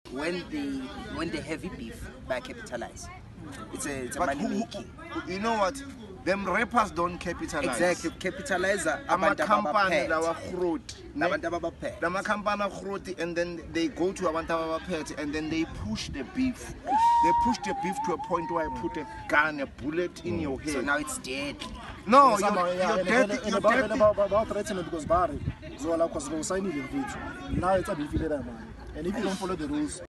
when the heavy beef by capitalize. It's a But money making. you know what? Them rappers don't capitalize. Exactly, capitalizer. Amakhampani lawa growth. Abantu ababaphethe. The company growth, and then they go to abantu abaphethe, and then they push the beef. They push the beef to a point where I put a gun, a bullet in your head. So now it's deadly. No, you're dead. You're dead. About threatening because Barry Zola was no signing the video. Now it's a beef, and if you don't follow the rules.